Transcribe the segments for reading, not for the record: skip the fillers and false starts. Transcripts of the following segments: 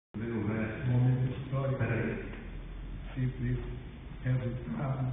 Momento histórico, simples resultado.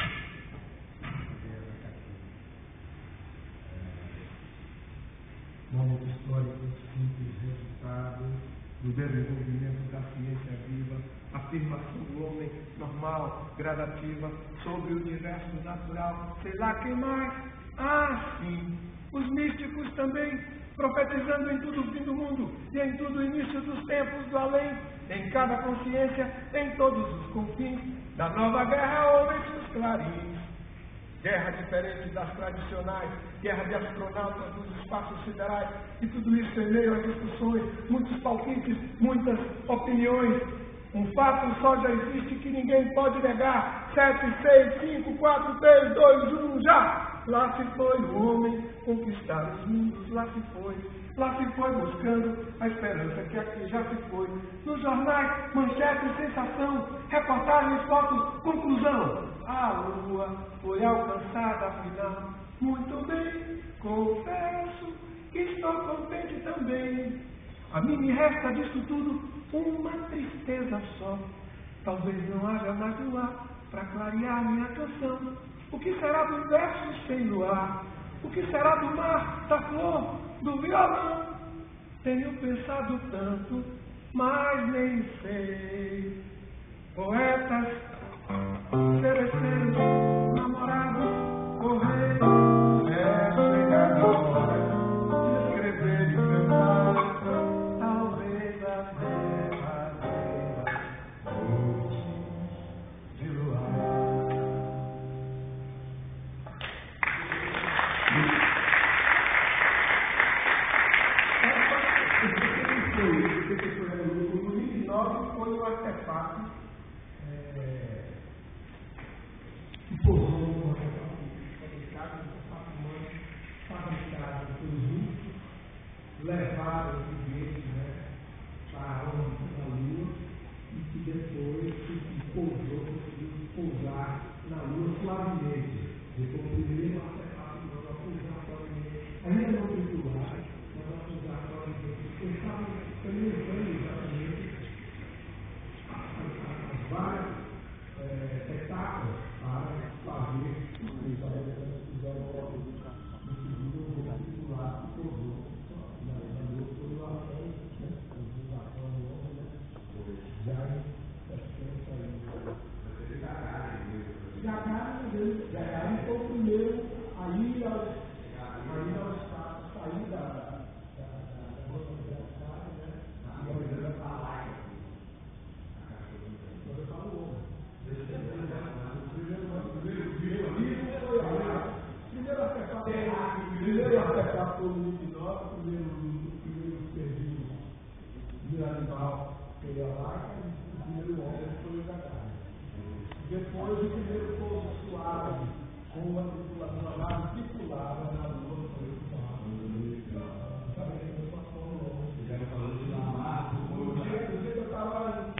Momento histórico, simples resultado do desenvolvimento da ciência viva, afirmação do homem normal, gradativa, sobre o universo natural, sei lá quem mais. Ah, sim, os místicos também, profetizando em tudo o fim do mundo e em tudo o início dos tempos do além, em cada consciência, em todos os confins da nova guerra, ouvem-se os clarins. Guerra diferente das tradicionais, guerra de astronautas dos espaços siderais, e tudo isso em meio a discussões, muitos palpites, muitas opiniões. Um fato só já existe que ninguém pode negar. 7, 6, 5, 4, 3, 2, 1, já! Lá se foi o homem conquistar os mundos, lá se foi buscando a esperança que aqui já se foi. Nos jornais, manchete, sensação, reportagens, fotos, conclusão. A lua foi alcançada afinal. Muito bem, confesso que estou contente também. A mim me resta disso tudo uma tristeza só. Talvez não haja mais luar para clarear minha canção. O que será do verso sem luar? O que será do mar, da flor, do violão? Tenho pensado tanto, mas nem sei. Poetas, cereceiros, namorados, correios, chega a hora de escrever e cantar, talvez a derradeira noite de luar. O 2009 foi um artefato que pousou um artefato fabricado, um artefato humano fabricado pelos russos, levaram o foguete para a Lua e que depois conseguiu pousar na Lua suavemente. Esse foi o primeiro artefato humano a pousar suavemente. Ainda não tripulado, mas a pousar suavemente. Eles estavam experimentando exatamente as várias etapas para fazer os americanos fizeram no segundo tripulado que pousou na Lua por o Japão, o Japão já em 60 Gagarin foi o primeiro aí nós sair da primeiro artefato foi o 29, primeiro serviço de animal foi a vaca e o primeiro homem foi o Gagarin. Depois o primeiro pouso suave com uma tripulação, a nave tripulada na Lua foi o dia que eu estava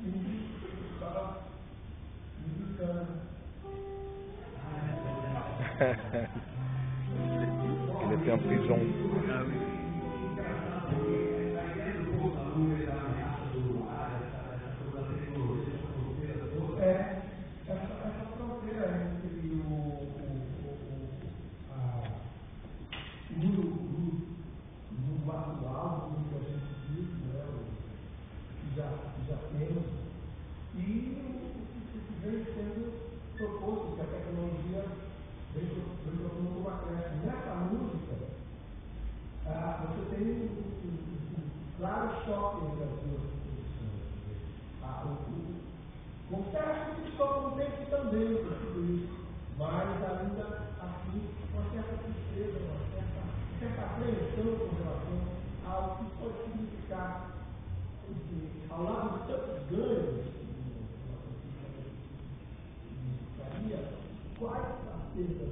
Ele tem uma prisão. Essa fronteira entre o mundo atual, o mundo que a gente vive, que já temos, e o que vem sendo proposto, que a tecnologia vem propondo como acréscimo. Nessa música, você tem um claro choque entre as duas posições. Confesso que estou contente também com tudo isso, mas ainda assim, uma certa tristeza, uma certa apreensão com relação ao que pode significar, ao lado de tantos ganhos quais as perdas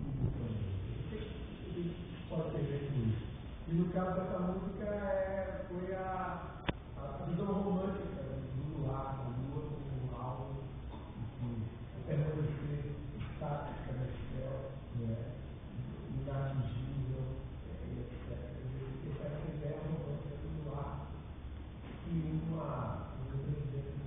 pode ter feito isso? E no caso dessa música foi a visão romântica do luar, da lua, como algo que permanecer estática no céu, inatingível, etc. Essa ideia romântica do luar, e uma falar, o meu presidente